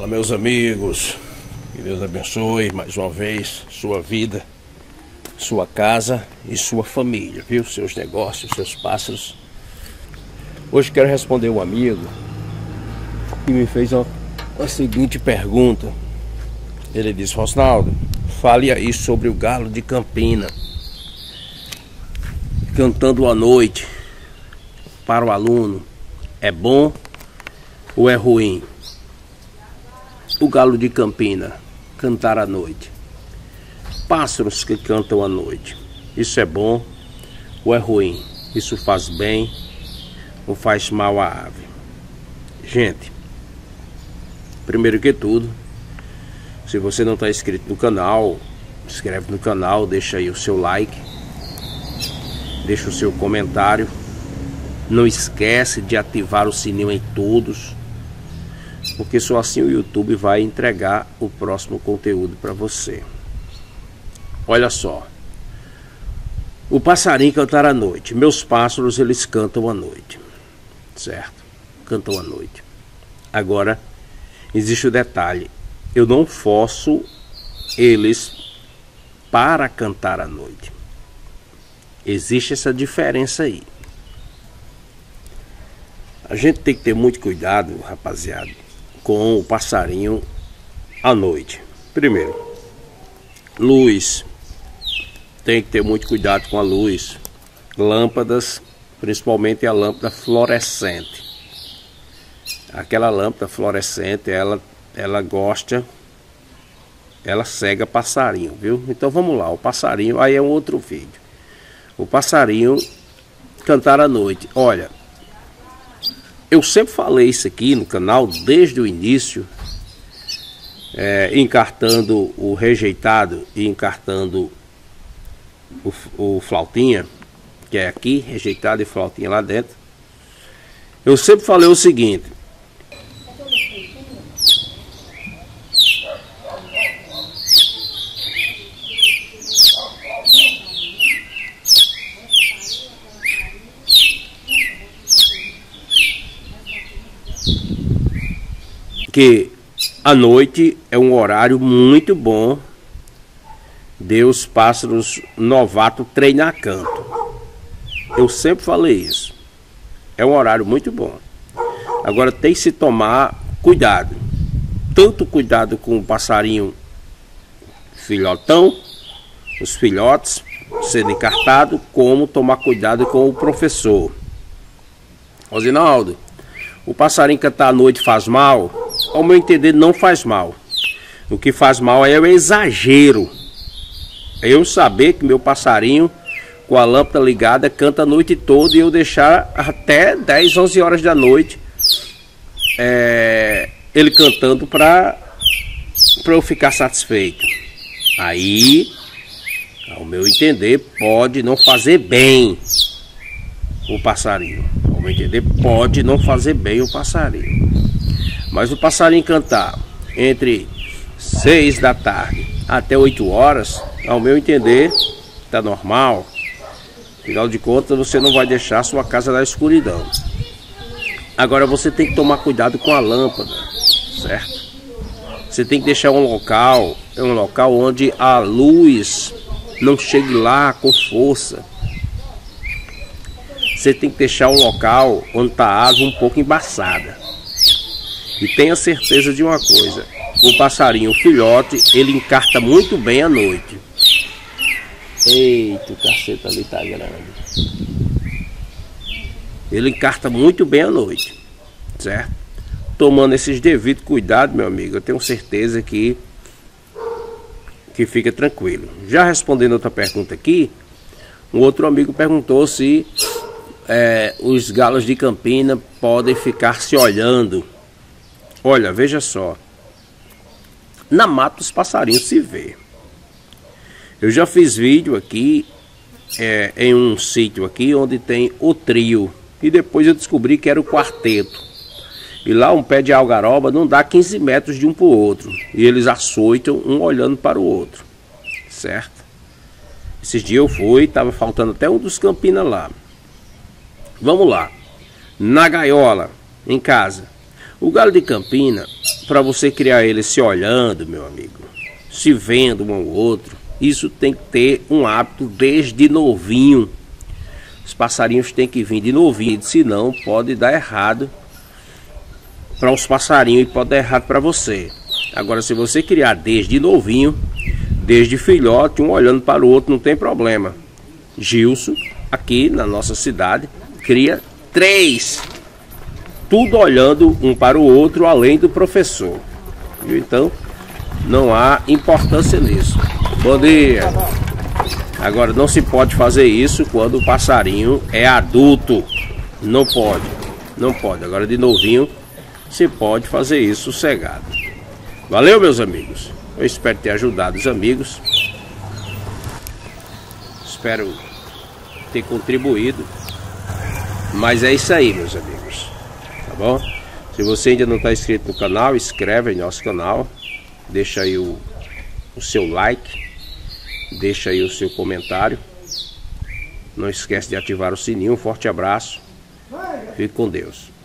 Fala, meus amigos, que Deus abençoe mais uma vez sua vida, sua casa e sua família, viu? Seus negócios, seus pássaros. Hoje quero responder um amigo que me fez a seguinte pergunta. Ele disse: Rosnaldo, fale aí sobre o galo de Campina cantando à noite para o aluno. É bom ou é ruim? O galo de Campina cantar à noite, pássaros que cantam à noite, isso é bom ou é ruim? Isso faz bem ou faz mal à ave? Gente, primeiro que tudo, se você não está inscrito no canal, se inscreve no canal, deixa aí o seu like, deixa o seu comentário, não esquece de ativar o sininho em todos, porque só assim o YouTube vai entregar o próximo conteúdo para você. Olha só, o passarinho cantar à noite. Meus pássaros, eles cantam à noite, certo? Cantam à noite. Agora, existe o detalhe: eu não forço eles para cantar à noite. Existe essa diferença aí. A gente tem que ter muito cuidado, rapaziada, com o passarinho à noite. Primeiro, luz. Tem que ter muito cuidado com a luz. Lâmpadas, principalmente a lâmpada fluorescente. Aquela lâmpada fluorescente, ela gosta, ela cega passarinho, viu? Então vamos lá, o passarinho, aí é um outro vídeo. O passarinho cantar à noite. Olha, eu sempre falei isso aqui no canal desde o início, encartando o rejeitado e encartando o flautinha, que é aqui, rejeitado e flautinha lá dentro. Eu sempre falei o seguinte: que a noite é um horário muito bom de os pássaros novatos treinar canto. Eu sempre falei isso. É um horário muito bom. Agora tem que se tomar cuidado. Tanto cuidado com o passarinho filhotão, os filhotes sendo encartado, como tomar cuidado com o professor. Rosnaldo, o passarinho cantar à noite faz mal? Ao meu entender, não faz mal. O que faz mal é o exagero. Eu saber que meu passarinho com a lâmpada ligada canta a noite toda e eu deixar até 10, 11 horas da noite ele cantando para eu ficar satisfeito. Aí, ao meu entender, pode não fazer bem o passarinho. Ao meu entender, pode não fazer bem o passarinho. Mas o passarinho cantar entre 6 da tarde até 8 horas, ao meu entender, está normal. Afinal de contas, você não vai deixar a sua casa na escuridão. Agora você tem que tomar cuidado com a lâmpada, certo? Você tem que deixar um local onde a luz não chegue lá com força. Você tem que deixar um local onde está a asa um pouco embaçada. E tenha certeza de uma coisa: o passarinho, o filhote, ele encarta muito bem à noite. Eita, o cacete ali tá grande. Ele encarta muito bem à noite, certo? Tomando esses devidos cuidados, meu amigo, eu tenho certeza que fica tranquilo. Já respondendo outra pergunta aqui, um outro amigo perguntou se os galos de Campina podem ficar se olhando. Olha, veja só, na mata os passarinhos se vê. Eu já fiz vídeo aqui em um sítio aqui onde tem o trio, e depois eu descobri que era o quarteto. E lá um pé de algaroba não dá 15 metros de um para o outro, e eles açoitam um olhando para o outro, certo? Esses dias eu fui, estava faltando até um dos Campina lá. Vamos lá, na gaiola, em casa. O galo de Campina, para você criar ele se olhando, meu amigo, se vendo um ao outro. Isso tem que ter um hábito desde novinho. Os passarinhos têm que vir de novinho, senão pode dar errado para os passarinhos e pode dar errado para você. Agora, se você criar desde novinho, desde filhote, um olhando para o outro, não tem problema. Gilson, aqui na nossa cidade, cria 3, tudo olhando um para o outro, além do professor. Então, não há importância nisso. Bom dia. Agora, não se pode fazer isso quando o passarinho é adulto. Não pode, não pode. Agora, de novinho, se pode fazer isso sossegado. Valeu, meus amigos. Eu espero ter ajudado os amigos. Espero ter contribuído. Mas é isso aí, meus amigos. Tá bom? Se você ainda não está inscrito no canal, inscreve em nosso canal. Deixa aí o seu like. Deixa aí o seu comentário. Não esquece de ativar o sininho. Um forte abraço. Fique com Deus.